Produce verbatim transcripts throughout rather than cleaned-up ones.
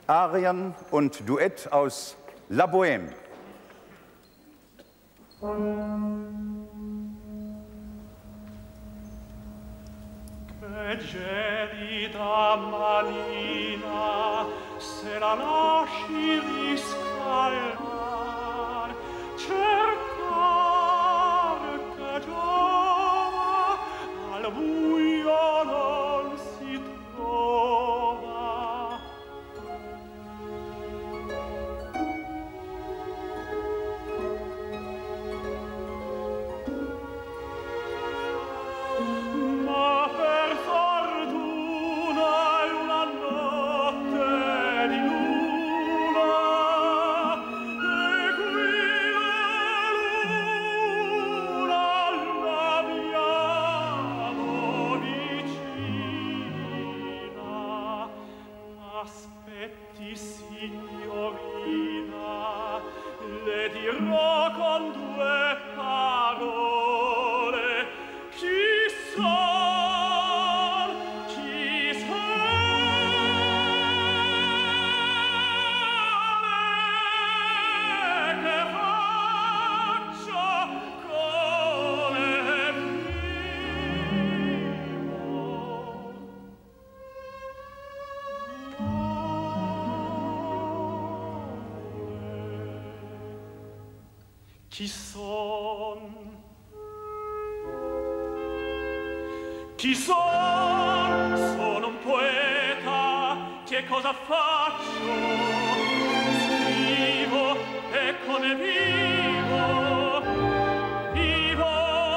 Arien und Duett aus La Bohème. Che gelida manina, se la lasci riscaldar, cercar che giova, al buio non si trova. Ma per fortuna è una notte di luna, e qui la luna l'abbiamo vicina. Aspetti, signorina, le dirò con due parole chi son, chi sono, che faccio, come vivo. Chi son? Chi son? Sono un poeta. Che cosa faccio? Scrivo e come vivo? Vivo.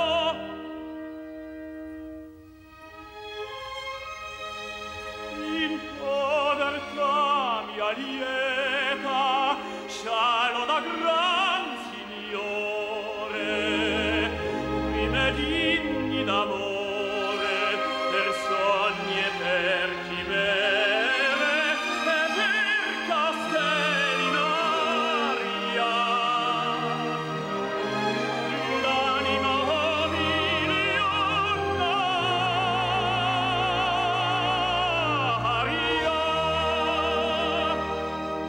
In povertà mia lieta, scialo da gran signore, qui me digni d'amore, per sogni e per chimere, e per castelli in aria. L'anima milionaria.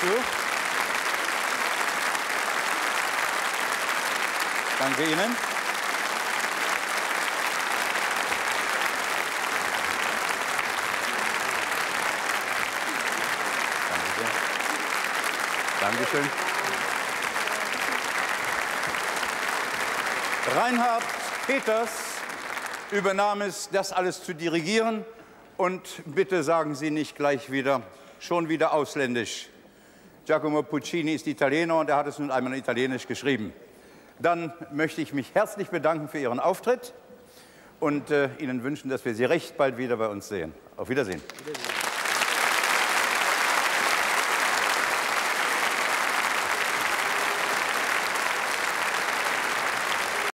dazu. Danke Ihnen. Dankeschön. Reinhard Peters übernahm es, das alles zu dirigieren. Und bitte sagen Sie nicht gleich wieder, schon wieder ausländisch. Giacomo Puccini ist Italiener und er hat es nun einmal in Italienisch geschrieben. Dann möchte ich mich herzlich bedanken für Ihren Auftritt und äh, Ihnen wünschen, dass wir Sie recht bald wieder bei uns sehen. Auf Wiedersehen. Wiedersehen.